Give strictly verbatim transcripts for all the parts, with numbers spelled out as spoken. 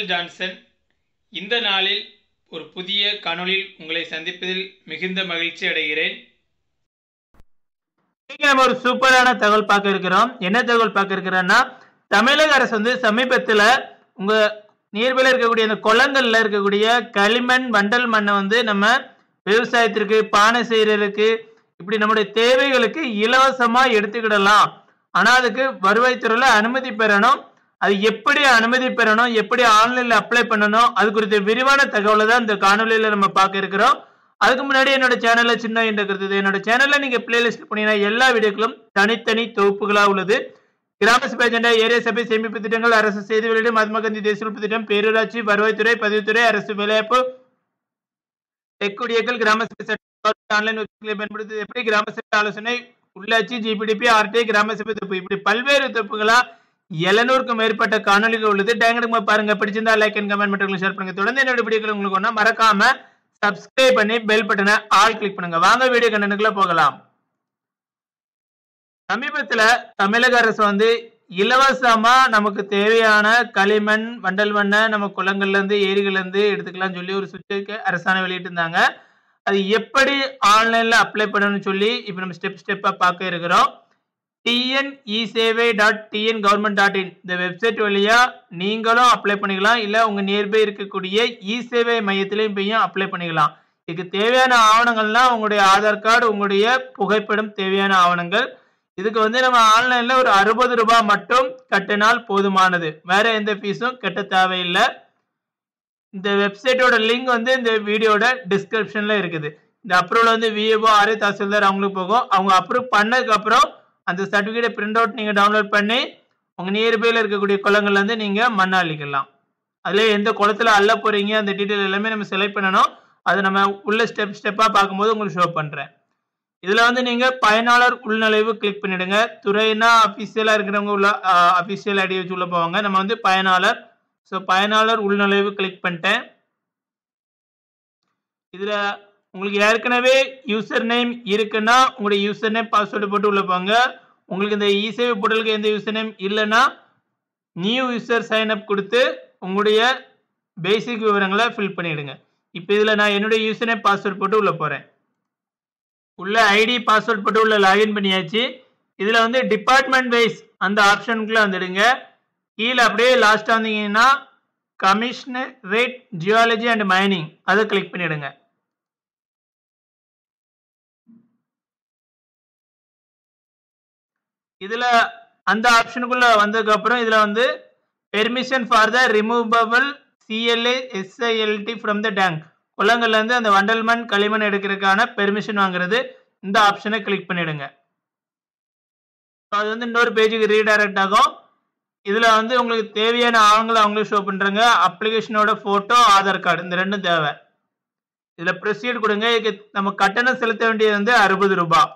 உங்கள் ஜான்சன். இந்த நாளில் ஒரு புதிய காணொளியில் உங்களை சந்திப்பதில் மிகுந்த மகிழ்ச்சி அடைகிறேன். நம்ம ஒரு சூப்பரான தகவல் பார்க்க இருக்கிறோம். என்ன தகவல் பார்க்க இருக்கிறோம்னா, தமிழக அரசு வந்து சமீபத்தில் உங்க நீர்பில் இருக்கக்கூடிய அந்த குளங்கள்ல இருக்கக்கூடிய களிமண் வண்டல் மண்ணை வந்து நம்ம விவசாயத்திற்கு, பானை செய்யறதுக்கு, இப்படி நம்முடைய தேவைகளுக்கு இலவசமா எடுத்துக்கிடலாம். ஆனா அதுக்கு வருவாய்த்துறையில அனுமதி பெறணும். அது எப்படி அனுமதி பெறணும், எப்படி ஆன்லைன்ல அப்ளை பண்ணணும், அது குறித்த விரிவான தகவலை தான் இந்த காணொலியில நம்ம பார்க்க இருக்கிறோம். அதுக்கு முன்னாடி என்னோட சேனல்ல சின்ன என்ற கருத்து, என்னோட சேனல்ல நீங்க பிளேலிஸ்ட் பண்ணீங்கன்னா எல்லா வீடியோக்களும் தனித்தனி தொகுப்புகளா உள்ளது. கிராம சபை அஜெண்டா, ஏரியா சபை சேமிப்பு திட்டங்கள், அரசு செய்தி வெளியீடு, மகாத்மா காந்தி தேசிய உறுப்பு திட்டம், பேரூராட்சி, வருவாய்த்துறை, பதிவுத்துறை, அரசு வேலைவாய்ப்பு, டெக்குடியக்கள், கிராம சபை ஆன்லைன் பயன்படுத்துவது எப்படி, கிராம சபை ஆலோசனை, உள்ளாட்சி, ஜிபிடிபி, ஆர்டிஐ, கிராம சபை தொகுப்பு, இப்படி பல்வேறு தொகுப்புகளா எழுநூறுக்கும் மேற்பட்ட காணொலிகள் உள்ளது. டேங்கடுமா பாருங்க. பிடிச்சிருந்தா லைக் அண்ட் கமெண்ட் மட்டும் ஷேர் பண்ணுங்க. தொடர்ந்து என்னோட வீடியோக்கள் உங்களுக்கு ஒண்ணா மறக்காம சப்ஸ்கிரைப் பண்ணி பெல் பட்டனை ஆல் கிளிக் பண்ணுங்க. வாங்க வீடியோ கண்டென்ட்குள்ள போகலாம். சமீபத்துல தமிழக அரசு வந்து இலவசமா நமக்கு தேவையான களிமண் வண்டல் மண்ணை நம்ம குளங்கள்ல இருந்து ஏரிகள்ல இருந்து எடுத்துக்கலாம் சொல்லி ஒரு சுற்று அரசாணை வெளியிட்டு இருந்தாங்க. அது எப்படி ஆன்லைன்ல அப்ளை பண்ணணும்னு சொல்லி இப்ப நம்ம ஸ்டெப் ஸ்டெப்பா பார்க்க இருக்கிறோம். டிஎன் இ சேவை dot TN government dot in இந்த வெப்சைட் வழியா நீங்களும் அப்ளை பண்ணிக்கலாம். இல்ல உங்க நியர்பை இருக்கக்கூடிய இ சேவை மையத்திலையும் போய் அப்ளை பண்ணிக்கலாம். இதுக்கு தேவையான ஆவணங்கள்லாம் உங்களுடைய ஆதார் கார்டு, உங்களுடைய புகைப்படம் தேவையான ஆவணங்கள். இதுக்கு வந்து நம்ம ஆன்லைன்ல ஒரு அறுபது ரூபாய் மட்டும் கட்டினால் போதுமானது. வேற எந்த ஃபீஸும் கட்ட தேவையில்லை. இந்த வெப்சைட்டோட லிங்க் வந்து இந்த வீடியோட டிஸ்கிரிப்ஷன்ல இருக்குது. இந்த அப்ரூவல் வந்து விஏஓ, ஆர்ஐ, தாசில்தார் அவங்களுக்கு போகும். அவங்க அப்ரூவ் பண்ணதுக்கு அப்புறம் அந்த சர்டிபிகேட் பிரிண்ட் அவுட் நீங்க டவுன்லோட் பண்ணி உங்க நியர்பைல இருக்கக்கூடிய குளங்கள்ல இருந்து நீங்க மண்ணை அள்ளிக்கலாம். அதுல எந்த குளத்துல அள்ள போறீங்க அந்த டீட்டெயில் எல்லாமே நம்ம செலக்ட் பண்ணணும். அதை நம்ம உள்ள ஸ்டெப் ஸ்டெப்பா பார்க்கும்போது உங்களுக்கு ஷோ பண்றேன். இதுல வந்து நீங்க பயனாளர் உள்நுழைவு கிளிக் பண்ணிடுங்க. துறைனா அபிஷியலா இருக்கிறவங்க உள்ள அபிஷியல் ஐடி வச்சு உள்ள போவாங்க. நம்ம வந்து பயனாளர், ஸோ பயனாளர் உள்நுழைவு கிளிக் பண்ணிட்டேன். இதுல உங்களுக்கு ஏற்கனவே யூசர் நேம் இருக்குன்னா உங்களுடைய யூசர் நேம் பாஸ்வேர்டு போட்டு உள்ள போங்க. உங்களுக்கு இந்த இ சேவை போர்ட்டலுக்கு எந்த யூசர் நேம் இல்லைன்னா நியூ யூசர் சைன் அப் கொடுத்து உங்களுடைய பேசிக் விவரங்களை ஃபில் பண்ணிடுங்க. இப்போ இதில் நான் என்னுடைய யூசர் நேம் பாஸ்வேர்டு போட்டு உள்ள போறேன். உள்ள ஐடி பாஸ்வேர்ட் போட்டு உள்ள லாகின் பண்ணியாச்சு. இதில் வந்து டிபார்ட்மெண்ட் வைஸ் அந்த ஆப்ஷனுக்குள்ள வந்துடுங்க. கீழே அப்படியே லாஸ்ட் வந்தீங்கன்னா கமிஷனரேட் ஜியாலஜி அண்ட் மைனிங் அதை கிளிக் பண்ணிடுங்க. இதுல அந்த ஆப்ஷனுக்குள்ள வந்ததுக்கு அப்புறம் இதுல வந்து permission for the removable CLA SILT from the tank, குளங்கள்ல இருந்து அந்த வண்டல் மண் களிமண் எடுக்கிறதுக்கான பெர்மிஷன் வாங்குறது, இந்த ஆப்ஷனை கிளிக் பண்ணிடுங்க. அது வந்து இன்னொரு பேஜுக்கு ரீடைரக்ட் ஆகும். இதுல வந்து உங்களுக்கு தேவையான ஆவணங்களை அவங்களே ஷோ பண்றாங்க. அப்ளிகேஷனோட போட்டோ, ஆதார் கார்டு, இந்த ரெண்டும் தேவை. இதுல ப்ரொசீட் கொடுங்க. இதுக்கு நம்ம கட்டணம் செலுத்த வேண்டியது வந்து அறுபது ரூபாய்.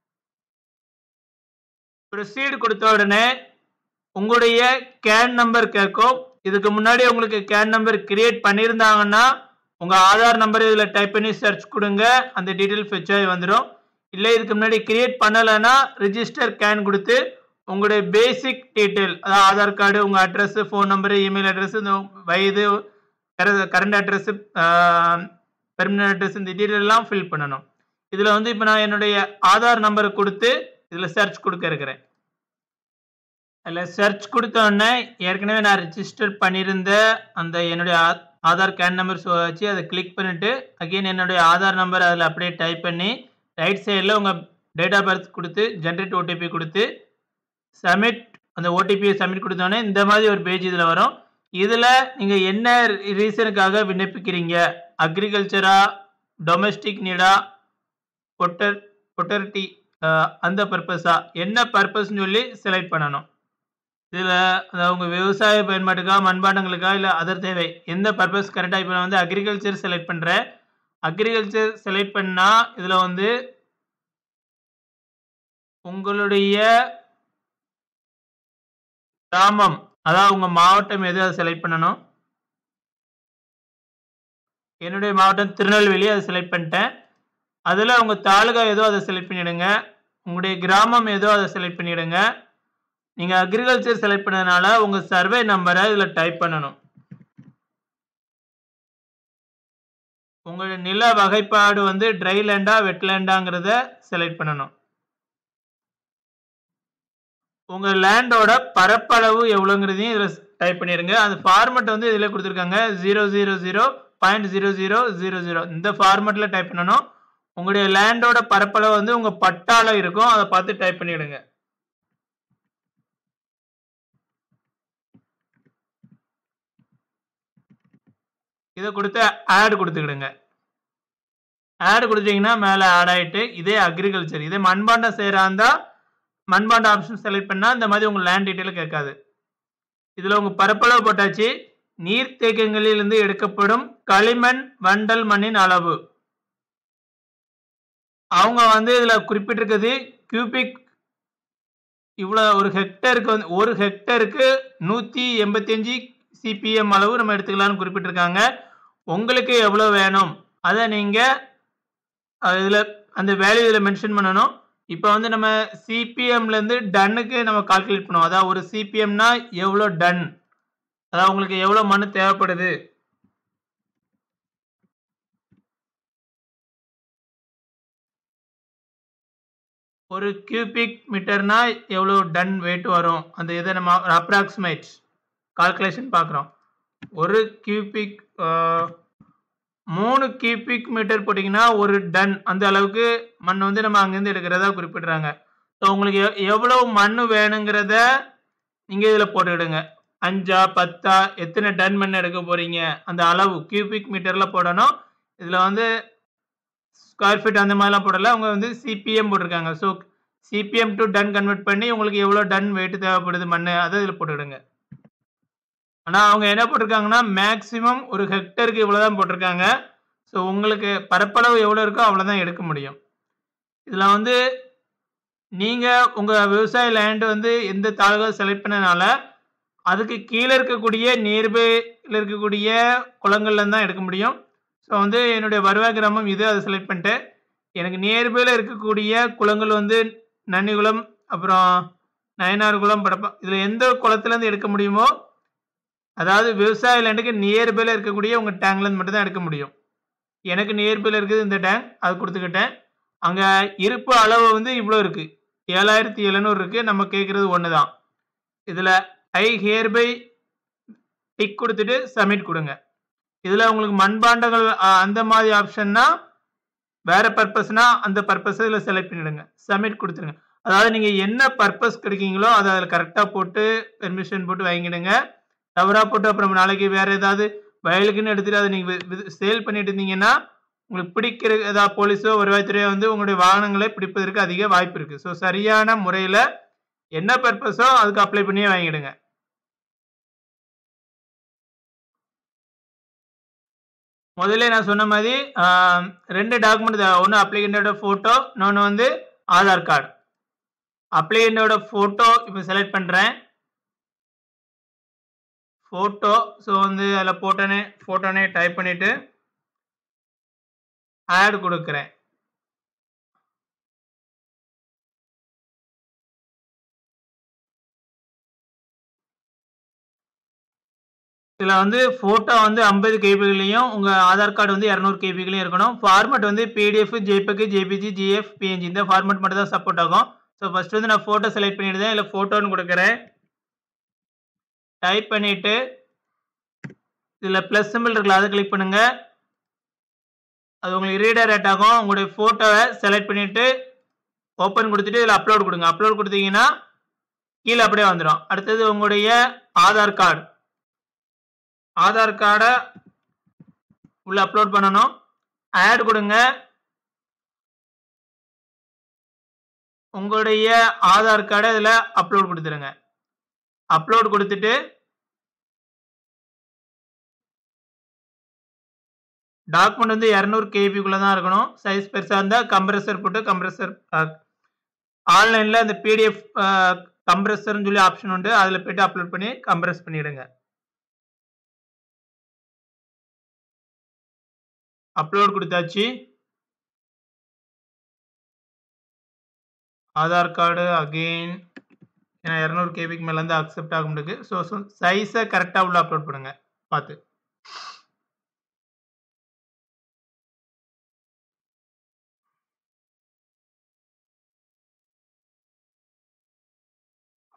ப்ரொசீட் கொடுத்த உடனே உங்களுடைய கேன் நம்பர் கேட்கும். இதுக்கு முன்னாடி உங்களுக்கு கேன் நம்பர் கிரியேட் பண்ணியிருந்தாங்கன்னா உங்க ஆதார் நம்பர் இதுல டைப் பண்ணி சர்ச் கொடுங்க. அந்த டீட்டெயில் ஃபெச் ஆகி வந்துடும். இல்லை இதுக்கு முன்னாடி கிரியேட் பண்ணலைன்னா ரிஜிஸ்டர் கேன் கொடுத்து உங்களுடைய பேசிக் டீட்டெயில், அதாவது ஆதார் கார்டு, உங்க address, phone number, email address, வயது, கரண்ட் அட்ரஸ், பெர்மனன்ட் அட்ரஸ், இந்த டீட்டெயில் எல்லாம் ஃபில் பண்ணணும். இதுல வந்து இப்போ நான் என்னுடைய ஆதார் நம்பரை கொடுத்து இதுல சர்ச் கொடுக்க இருக்கிறேன். அதில் சர்ச் கொடுத்த உடனே ஏற்கனவே நான் ரிஜிஸ்டர் பண்ணியிருந்த அந்த என்னுடைய ஆதார் கேன் நம்பர் ஷோ ஆச்சு. அதை கிளிக் பண்ணிட்டு அகெயின் என்னுடைய ஆதார் நம்பர் அதில் அப்படியே டைப் பண்ணி ரைட் சைடில் உங்கள் டேட் ஆஃப் பர்த் கொடுத்து ஜென்ரேட் ஓடிபி கொடுத்து சப்மிட், அந்த ஓடிபியை சப்மிட் கொடுத்தோடனே இந்த மாதிரி ஒரு பேஜ் இதில் வரும். இதில் நீங்கள் என்ன ரீசனுக்காக விண்ணப்பிக்கிறீங்க, அக்ரிகல்ச்சரா, டொமெஸ்டிக் நீடா, பொட்டர் பொட்டர்டி அந்த பர்பஸா, என்ன பர்பஸ்ன்னு சொல்லி செலக்ட் பண்ணணும். இதில் உங்க விவசாய பயன்பாட்டுக்கா, மண்பாண்டங்களுக்கா, இல்லை அதர் தேவை, எந்த பர்பஸ் கரெக்டாக. இப்போ நான் வந்து அக்ரிகல்ச்சர் செலக்ட் பண்ணுறேன். அக்ரிகல்ச்சர் செலக்ட் பண்ணா இதில் வந்து உங்களுடைய கிராமம், அதாவது உங்க மாவட்டம் எது அதை செலக்ட் பண்ணணும். என்னுடைய மாவட்டம் திருநெல்வேலி, அதை செலக்ட் பண்ணிட்டேன். அதில் உங்க தாலுகா ஏதோ அதை செலக்ட் பண்ணிடுங்க. உங்களுடைய கிராமம் ஏதோ அதை செலக்ட் பண்ணிடுங்க. நீங்க அக்ரிகல்ச்சர் செலக்ட் பண்ணதுனால உங்க சர்வே நம்பரை இதில் டைப் பண்ணணும். உங்களுடைய நில வகைப்பாடு வந்து ட்ரை லேண்டா வெட்லேண்டாங்கிறத செலக்ட் பண்ணணும். உங்க லேண்டோட பரப்பளவு எவ்வளோங்கிறதையும் இதில் டைப் பண்ணிடுங்க. அந்த ஃபார்மெட் வந்து இதில் கொடுத்துருக்காங்க zero zero zero point zero zero zero zero இந்த ஃபார்மெட்டில் டைப் பண்ணணும். உங்களுடைய லேண்டோட பரப்பளவு வந்து உங்கள் பட்டால இருக்கும், அதை பார்த்து டைப் பண்ணிவிடுங்க. இதை கொடுத்து ஆட் கொடுத்துக்கிடுங்க. ஆட் கொடுத்தீங்கன்னா மேலே ஆட் ஆகிட்டு இதே அக்ரிகல்ச்சர் இதே மண்பாண்டம் செய்கிறா இருந்தால் மண்பாண்ட ஆப்ஷன் செலக்ட் பண்ணால் இந்த மாதிரி உங்கள் லேண்ட் டீட்டெயில் கேட்காது. இதில் உங்கள் பரப்பளவு போட்டாச்சு. நீர்த்தேக்கங்களிலிருந்து எடுக்கப்படும் களிமண் வண்டல் மண்ணின் அளவு அவங்க வந்து இதில் குறிப்பிட்டிருக்குது கியூபிக் இவ்வளோ ஒரு ஹெக்டருக்கு வந்து ஒரு ஹெக்டருக்கு நூற்றி எண்பத்தி அஞ்சு சிபிஎம் அளவு நம்ம எடுத்துக்கலாம்னு குறிப்பிட்டிருக்காங்க. உங்களுக்கு எவ்வளோ வேணும் அதை நீங்கள் இதில் அந்த வேல்யூ இதில் மென்ஷன் பண்ணணும். இப்போ வந்து நம்ம சிபிஎம்லேருந்து டன்னுக்கு நம்ம கால்குலேட் பண்ணுவோம். அதாவது ஒரு சிபிஎம்னா எவ்வளோ டன், அதாவது உங்களுக்கு எவ்வளோ மண் தேவைப்படுது. ஒரு கியூபிக் மீட்டர்னா எவ்வளோ டன் வெயிட் வரும், அந்த இதை நம்ம அப்ராக்சிமேட் கால்குலேஷன் பார்க்குறோம். ஒரு கியூபிக் மூணு கியூபிக் மீட்டர் போட்டிங்கன்னா ஒரு டன் அந்த அளவுக்கு மண் வந்து நம்ம அங்கேருந்து எடுக்கிறதா குறிப்பிட்றாங்க. ஸோ உங்களுக்கு எவ்வளோ மண் வேணுங்கிறத நீங்கள் இதில் போட்டுக்கிடுங்க. அஞ்சா பத்தா எத்தனை டன் மண் எடுக்க போகிறீங்க அந்த அளவு கியூபிக் மீட்டரில் போடணும். இதில் வந்து ஸ்கொயர் ஃபீட் அந்த மாதிரிலாம் போடல, அவங்க வந்து சிபிஎம் போட்டிருக்காங்க. So CBM to ton convert பண்ணி உங்களுக்கு எவ்வளோ டன் வெயிட் தேவைப்படுது மண் அதை இதில் போட்டுக்கிடுங்க. ஆனால் அவங்க என்ன போட்டிருக்காங்கன்னா மேக்ஸிமம் ஒரு ஹெக்டருக்கு இவ்வளோ தான் போட்டிருக்காங்க. ஸோ உங்களுக்கு பரப்பளவு எவ்வளோ இருக்கோ அவ்வளோதான் எடுக்க முடியும். இதில் வந்து நீங்கள் உங்கள் விவசாய லேண்டு வந்து எந்த தாழ்வை செலக்ட் பண்ணனால அதுக்கு கீழே இருக்கக்கூடிய நியர்பையில் இருக்கக்கூடிய குளங்கள்லேருந்து தான் எடுக்க முடியும். ஸோ வந்து என்னுடைய வருவாய் கிராமம் இது, அதை செலக்ட் பண்ணிட்டு எனக்கு நியர்பையில் இருக்கக்கூடிய குளங்கள் வந்து நன்னிகுளம் அப்புறம் நயனார் குளம் படப்பா இதில் எந்த குளத்துலேருந்து எடுக்க முடியுமோ, அதாவது விவசாய லேண்டுக்கு நியர்பையில் இருக்கக்கூடிய உங்கள் டேங்க்லேருந்து மட்டும் தான் எடுக்க முடியும். எனக்கு நியர்பையில் இருக்குது இந்த டேங்க், அது கொடுத்துக்கிட்டேன். அங்கே இருப்பு அளவு வந்து இவ்வளோ இருக்குது, ஏழாயிரத்தி எழுநூறு இருக்குது. நம்ம கேட்குறது ஒன்று தான். இதில் ஐ ஹியர்பை டிக் கொடுத்துட்டு சப்மிட் கொடுங்க. இதில் உங்களுக்கு மண்பாண்டங்கள் அந்த மாதிரி ஆப்ஷன்னா வேறு பர்பஸ்னா அந்த பர்பஸை இதில் செலக்ட் பண்ணிவிடுங்க, சப்மிட் கொடுத்துருங்க. அதாவது நீங்கள் என்ன பர்பஸ் கிடைக்கீங்களோ அதை அதில் கரெக்டாக போட்டு பெர்மிஷன் போட்டு வாங்கிடுங்க. தவறாக போட்டு அப்புறம் நாளைக்கு வேறு ஏதாவது வயலுக்குன்னு எடுத்துகிட்டு அதை நீங்கள் சேல் பண்ணிட்டு இருந்தீங்கன்னா உங்களுக்கு பிடிக்கிற ஏதாவது போலீஸோ வருவாய்த்துறையோ வந்து உங்களுடைய வாகனங்களை பிடிப்பதற்கு அதிக வாய்ப்பு இருக்குது. ஸோ சரியான முறையில் என்ன பர்பஸோ அதுக்கு அப்ளை பண்ணியே வாங்கிடுங்க. முதல்ல நான் சொன்ன மாதிரி ரெண்டு டாக்குமெண்ட், ஒன்று அப்ளிகண்டோட ஃபோட்டோ, இன்னொன்று வந்து ஆதார் கார்டு. அப்ளிகண்டோட ஃபோட்டோ இப்போ செலக்ட் பண்ணுறேன், ஃபோட்டோ. ஸோ வந்து அதில் போட்டோனே ஃபோட்டோனே டைப் பண்ணிவிட்டு ஆட் கொடுக்குறேன். இதில் வந்து ஃபோட்டோ வந்து ஐம்பது கேபிகளையும் உங்கள் ஆதார் கார்டு வந்து இரநூறு கேபிகளையும் இருக்கணும். ஃபார்மெட் வந்து PDF, JPEG, JPG, GIF, PNG இந்த ஃபார்மெட் மட்டும் தான் சப்போர்ட் ஆகும். ஸோ ஃபஸ்ட்டு வந்து நான் ஃபோட்டோ செலக்ட் பண்ணிவிடுதேன், இல்லை ஃபோட்டோன்னு கொடுக்குறேன். டைப் பண்ணிவிட்டு இதில் ப்ளஸ் சிம்பிள் இருக்குல்ல அதை கிளிக் பண்ணுங்கள். அது உங்களுக்கு ரீடைரக்ட் ஆகும். உங்களுடைய ஃபோட்டோவை செலக்ட் பண்ணிவிட்டு ஓப்பன் கொடுத்துட்டு இதில் அப்லோட் கொடுங்க. அப்லோட் கொடுத்தீங்கன்னா கீழே அப்படியே வந்துடும். அடுத்தது உங்களுடைய ஆதார் கார்டு, ஆதார் கார்டை உள்ள அப்லோட் பண்ணணும். ஆட் கொடுங்க. உங்களுடைய ஆதார் கார்டை இதில் அப்லோட் கொடுத்துருங்க. அப்லோட் கொடுத்துட்டு டாக்குமெண்ட் வந்து இரநூறு கேபிக்குள்ளே தான் இருக்கணும். சைஸ் பெருசாக இருந்தால் கம்ப்ரெசர் போட்டு கம்ப்ரெசர் ஆன்லைனில் அந்த பிடிஎஃப் கம்ப்ரெசர்னு சொல்லி ஆப்ஷன் உண்டு, அதில் போய்ட்டு அப்லோட் பண்ணி கம்ப்ரெஸ் பண்ணிவிடுங்க. அப்லோட் கொடுத்தாச்சு. ஆதார் கார்டு அகெயின் ஏன்னா இரநூறு கேபிக்கு மேலே வந்து அக்செப்ட் ஆக முடியுது. ஸோ ஸோ சைஸை கரெக்டாக உள்ள அப்லோட் பண்ணுங்கள் பார்த்து.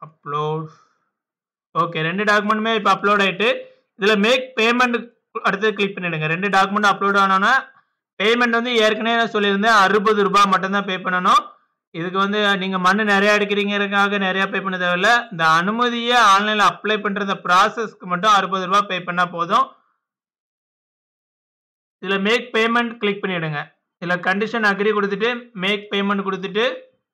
அப்லோட். ஓகே, ரெண்டு டாக்குமெண்ட்டுமே இப்போ அப்லோட் ஆயிட்டு இதில் மேக் பேமெண்ட் அடுத்தது கிளிக் பண்ணிடுங்க. ரெண்டு டாக்குமெண்ட் அப்லோட் ஆனோன்னா பேமெண்ட் வந்து ஏற்கனவே நான் சொல்லியிருந்தேன் அறுபது ரூபாய் மட்டும்தான் பே பண்ணணும். இதுக்கு வந்து நீங்கள் மண் நிறையா எடுக்கிறீங்கிறதுக்காக நிறையா பே பண்ண தேவையில்ல. இந்த அனுமதியை ஆன்லைனில் அப்ளை பண்ணுற ப்ராசஸ்க்கு மட்டும் அறுபது ரூபாய் பே பண்ணால் போதும். இதில் மேக் பேமெண்ட் கிளிக் பண்ணிவிடுங்க. இதில் கண்டிஷன் அக்ரி கொடுத்துட்டு மேக் பேமெண்ட் கொடுத்துட்டு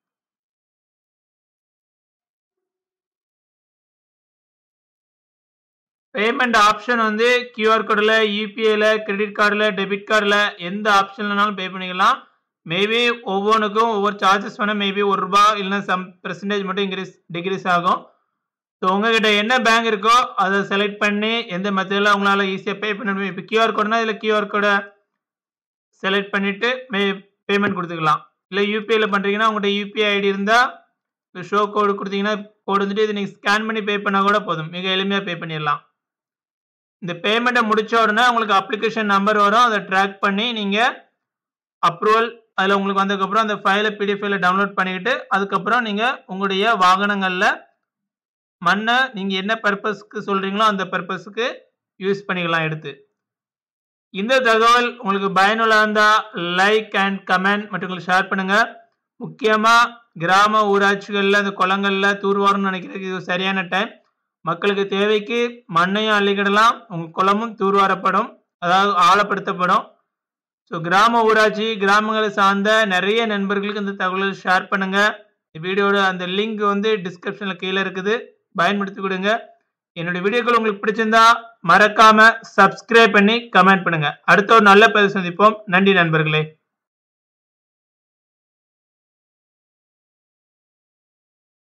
பேமெண்ட் ஆப்ஷன் வந்து கியூஆர் கோடில், யூபிஐல, கிரெடிட் கார்டில், டெபிட் கார்டில் எந்த ஆப்ஷன்லனாலும் பே பண்ணிக்கலாம். மேபி ஒவ்வொன்றுக்கும் ஒவ்வொரு சார்ஜஸ் வேணால் மேபி ஒரு ரூபா இல்லைன்னா சம் பெர்சன்டேஜ் மட்டும் இன்க்ரீஸ் டிக்ரீஸ் ஆகும். ஸோ உங்ககிட்ட என்ன பேங்க் இருக்கோ அதை செலக்ட் பண்ணி எந்த மெத்தடில் உங்களால் ஈஸியாக பே பண்ண முடியும். இப்போ கியூஆர் கோடுனா இதில் கியூஆர் கோடை செலக்ட் பண்ணிவிட்டு மே பேமெண்ட் கொடுத்துக்கலாம். இல்லை யூபிஐல பண்ணுறீங்கன்னா உங்கள்கிட்ட யூபிஐ ஐடி இருந்தால் ஷோ கோடு கொடுத்தீங்கன்னா கோடு வந்துட்டு இது நீங்கள் ஸ்கேன் பண்ணி பே பண்ணால் கூட போதும். மிக எளிமையாக பே பண்ணிடலாம். இந்த பேமெண்ட்டை முடிச்ச உடனே உங்களுக்கு அப்ளிகேஷன் நம்பர் வரும். அதை ட்ராக் பண்ணி நீங்கள் அப்ரூவல் அதில் உங்களுக்கு வந்ததுக்கப்புறம் அந்த ஃபைலை பிடிஎஃப் ஃபைலை டவுன்லோட் பண்ணிக்கிட்டு அதுக்கப்புறம் நீங்கள் உங்களுடைய வாகனங்களில் மண்ணை நீங்கள் என்ன பர்பஸ்க்கு சொல்கிறீங்களோ அந்த பர்பஸுக்கு யூஸ் பண்ணிக்கலாம் எடுத்து. இந்த தகவல் உங்களுக்கு பயனுள்ளதாக இருந்தால் லைக் அண்ட் கமெண்ட் மற்றும் ஷேர் பண்ணுங்கள். முக்கியமாக கிராம ஊராட்சிகளில் அந்த குளங்களில் தூர்வாரம்னு நினைக்கிறதுக்கு இது சரியான டைம். மக்களுக்கு தேவைக்கு மண்ணையும் அள்ளிக்கிடலாம், உங்கள் குளமும் தூர்வாரப்படும், அதாவது ஆழப்படுத்தப்படும். ஸோ கிராம ஊராட்சி கிராமங்களை சார்ந்த நிறைய நண்பர்களுக்கு இந்த தகவலை ஷேர் பண்ணுங்கள். இந்த வீடியோட அந்த லிங்க் வந்து டிஸ்கிரிப்ஷனில் கீழே இருக்குது, பயன்படுத்தி கொடுங்க. என்னுடைய வீடியோக்கள் உங்களுக்கு பிடிச்சிருந்தா மறக்காம சப்ஸ்கிரைப் பண்ணி கமெண்ட் பண்ணுங்க. அடுத்த ஒரு நல்ல பதிவு சந்திப்போம். நன்றி நண்பர்களே.